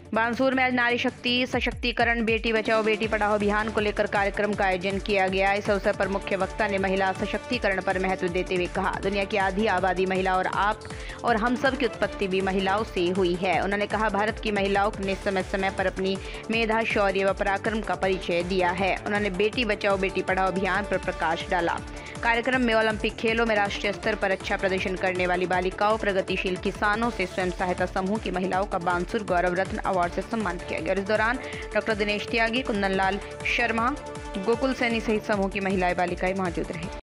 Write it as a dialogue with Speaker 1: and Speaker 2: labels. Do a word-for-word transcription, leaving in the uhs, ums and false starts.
Speaker 1: बानसूर में आज नारी शक्ति सशक्तिकरण बेटी बचाओ बेटी पढ़ाओ अभियान को लेकर कार्यक्रम का आयोजन किया गया। इस अवसर पर मुख्य वक्ता ने महिला सशक्तिकरण पर महत्व देते हुए कहा, दुनिया की आधी आबादी महिला और आप और हम सब की उत्पत्ति भी महिलाओं से हुई है। उन्होंने कहा, भारत की महिलाओं ने समय समय पर अपनी मेधा, शौर्य व पराक्रम का परिचय दिया है। उन्होंने बेटी बचाओ बेटी पढ़ाओ अभियान पर प्रकाश डाला। कार्यक्रम में ओलंपिक खेलों में राष्ट्रीय स्तर पर अच्छा प्रदर्शन करने वाली बालिकाओं, प्रगतिशील किसानों से स्वयं सहायता समूह की महिलाओं का बानसूर गौरव रत्न अवार्ड से सम्मान किया गया और इस दौरान डॉक्टर दिनेश त्यागी, कुंदन लाल शर्मा, गोकुल सैनी सहित समूह की महिलाएं बालिकाएं मौजूद रहे।